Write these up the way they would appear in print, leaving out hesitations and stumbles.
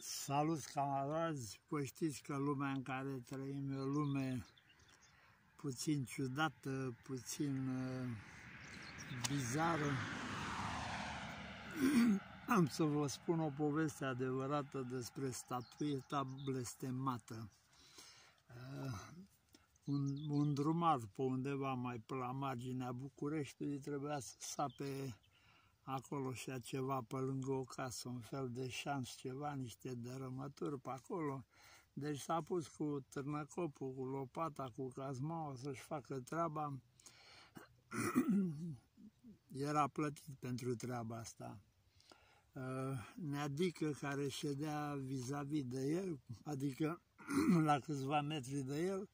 Salut, camarazi! Păi știți că lumea în care trăim e o lume puțin ciudată, puțin bizară. Am să vă spun o poveste adevărată despre statueta blestemată. Un drumar pe undeva mai pe la marginea Bucureștiului trebuia să sape acolo și a ceva pe lângă o casă, un fel de șans, ceva, niște dărâmături pe acolo. Deci s-a pus cu târnăcopul, cu lopata, cu cazmaua să-și facă treaba. Era plătit pentru treaba asta. Neadică, care ședea vis-a-vis de el, adică la câțiva metri de el,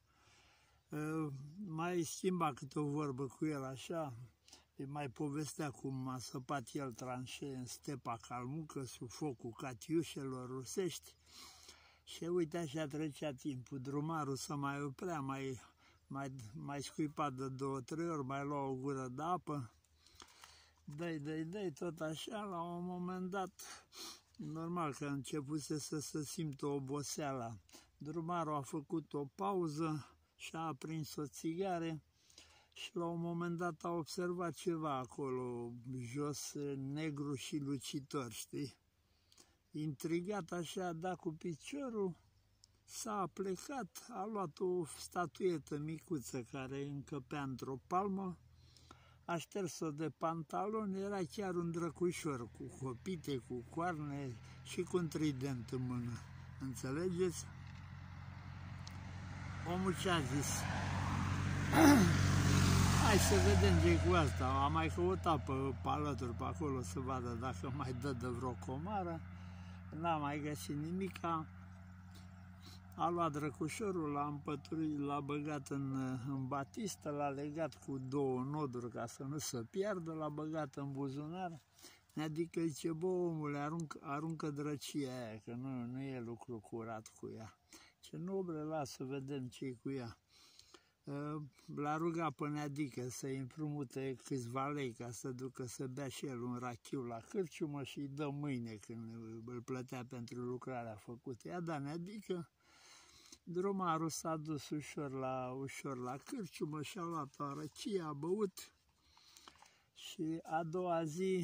mai schimba câte o vorbă cu el așa. Îi mai povestea cum a săpat el tranșee în stepa calmucă sub focul catiușelor rusești. Și uite așa trecea timpul, drumarul să mai oprea, mai scuipa de 2-3 ori, mai lua o gură de apă. Dă-i, tot așa, la un moment dat, normal că începuse să se simtă oboseala. Drumarul a făcut o pauză și a aprins o țigare. Și la un moment dat a observat ceva acolo, jos, negru și lucitor, știi? Intrigat așa, a dat cu piciorul, s-a plecat, a luat o statuetă micuță care încăpea într-o palmă, a șters-o de pantaloni, era chiar un drăcușor cu copite, cu coarne și cu un trident în mână. Înțelegeți? Omul ce-a zis? Hai să vedem ce cu asta. Am mai căutat pe alături pe acolo să vadă dacă mai dă de vreo comară. N-a mai găsit nimica. A luat drăcușorul, l-a împăturit, l-a băgat în batistă, l-a legat cu 2 noduri ca să nu se piardă, l-a băgat în buzunar. Adică zice, bă, omule, aruncă drăcia aia, că nu e lucru curat cu ea. Ce noble, lasă să vedem ce-i cu ea. L-a rugat pe Neadică să-i împrumute câțiva lei ca să ducă să bea și el un rachiu la cârciumă și îi dă mâine când îl plătea pentru lucrarea făcută. I-a dat Neadică, drumarul s-a dus ușor la cârciumă și a luat o răcie, a băut și a doua zi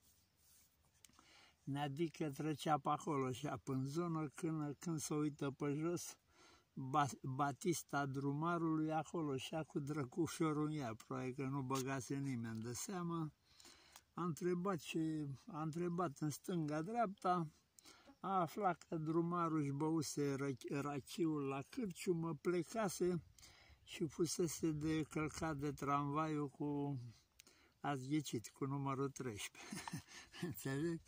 Neadică trecea pe acolo și în zonă când se uită pe jos, batista drumarului acolo și cu drăcușorul în ea, probabil că nu băgase nimeni de seamă. A întrebat în stânga-dreapta, a aflat că drumarul își băuse rachiul la cârciumă, plecase și fusese de călcat de tramvaiul cu, ați ghicit, cu numărul 13. Înțeleg?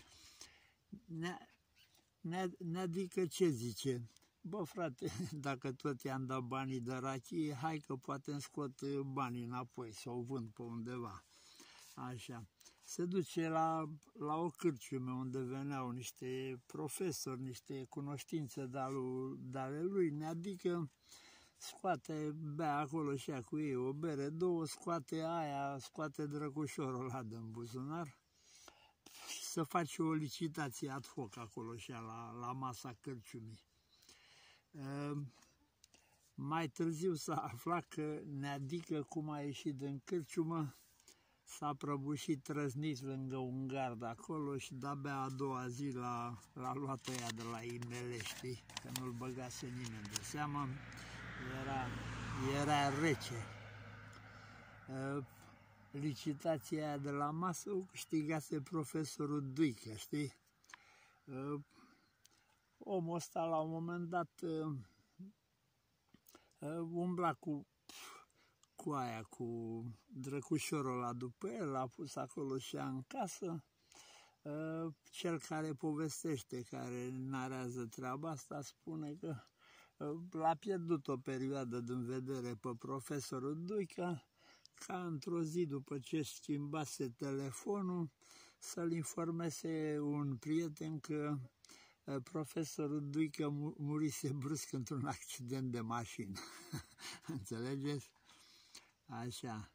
Neadică ce zice? Bă, frate, dacă tot i-am dat banii de rachie, hai că poate îmi scot banii înapoi sau o vând pe undeva. Așa. Se duce la o cârciumă unde veneau niște profesori, niște cunoștințe de-ale lui. Neadică scoate, bea acolo și cu ei o bere, 2, scoate drăgușorul ăla din buzunar și să face o licitație ad hoc acolo și la masa cârciumii. Mai târziu s-a aflat că Neadică, cum a ieșit din cârciumă, s-a prăbușit trăznit lângă un gard acolo și de-abia a doua zi l-a luat ăia de la Imelești, că nu-l băgase nimeni de seamă, era rece. Licitația aia de la masă o câștigase profesorul Duică, știi? Omul ăsta la un moment dat umbla cu drăcușorul ăla după el, l-a pus acolo și ea în casă. Cel care povestește, care narează treaba asta, spune că l-a pierdut o perioadă din vedere pe profesorul Duică, ca într-o zi după ce schimbase telefonul să-l informeze un prieten că profesorul Duică murise brusc într-un accident de mașină. Înțelegeți? Așa.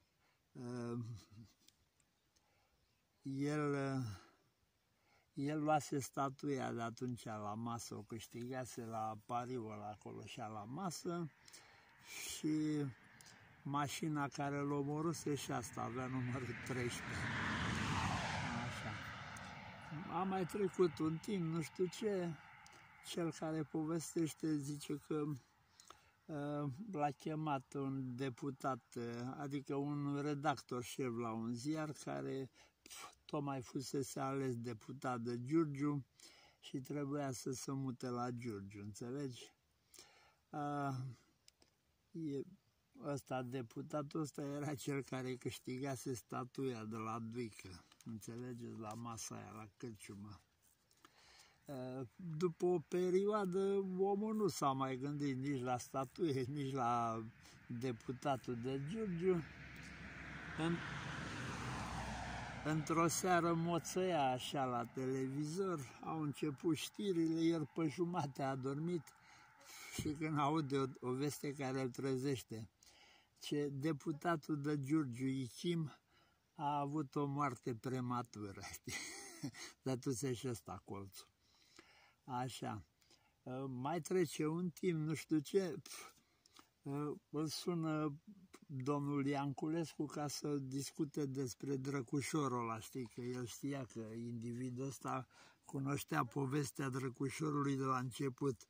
El luase statuia de atunci la masă, o câștigase la pariul acolo și la masă și mașina care l-a omorâse și asta avea numărul 13. Așa. A mai trecut un timp, nu știu ce, cel care povestește zice că l-a chemat un deputat, adică un redactor șef la un ziar care tocmai fusese ales deputat de Giurgiu și trebuia să se mute la Giurgiu, înțelegi? Deputatul ăsta era cel care câștigase statuia de la Duică, înțelegeți, la masa aia, la cârciumă. După o perioadă, omul nu s-a mai gândit nici la statuie, nici la deputatul de Giurgiu. Într-o seară moțăia așa la televizor, au început știrile, el pe jumate a dormit și când aude o veste care îl trezește, ce deputatul de Giurgiu, Ichim, a avut o moarte prematură, dătuse și ăsta colțul. Așa, mai trece un timp, nu știu ce, îl sună domnul Ianculescu ca să discute despre Drăcușorul ăla, știi, că el știa că individul ăsta cunoștea povestea Drăcușorului de la început.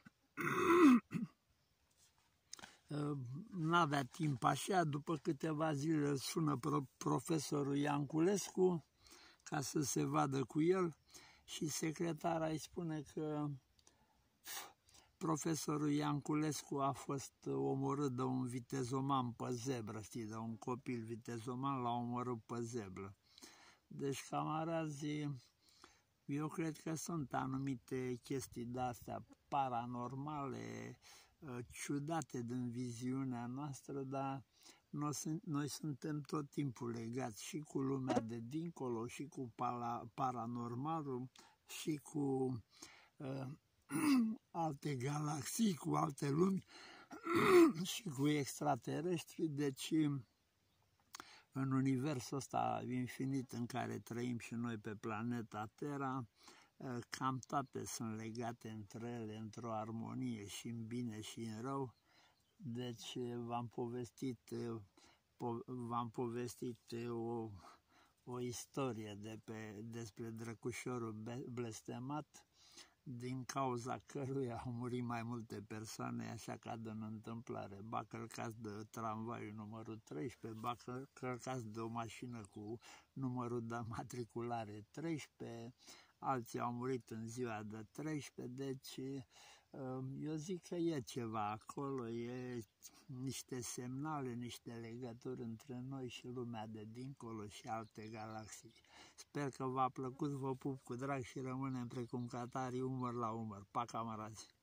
N-avea timp așa, după câteva zile îl sună profesorul Ianculescu ca să se vadă cu el și secretara îi spune că profesorul Ianculescu a fost omorât de un vitezoman pe zebră, știi, de un copil vitezoman l-a omorât pe zebră. Deci, camarazii, eu cred că sunt anumite chestii de-astea paranormale, ciudate din viziunea noastră, dar noi suntem tot timpul legați și cu lumea de dincolo, și cu paranormalul, și cu alte galaxii, cu alte lumi și cu extraterestri. Deci în universul ăsta infinit în care trăim și noi pe planeta Terra, cam toate sunt legate între ele într-o armonie, și în bine și în rău. Deci v-am povestit o istorie despre Drăcușorul blestemat, din cauza căruia au murit mai multe persoane, așa ca de în întâmplare. Ba călcați de tramvaiul numărul 13, ba călcați de o mașină cu numărul de matriculare 13, alții au murit în ziua de 13, deci eu zic că e ceva acolo, e niște semnale, niște legături între noi și lumea de dincolo și alte galaxii. Sper că v-a plăcut, vă pup cu drag și rămânem precum catarii umăr la umăr. Pa, camarazi!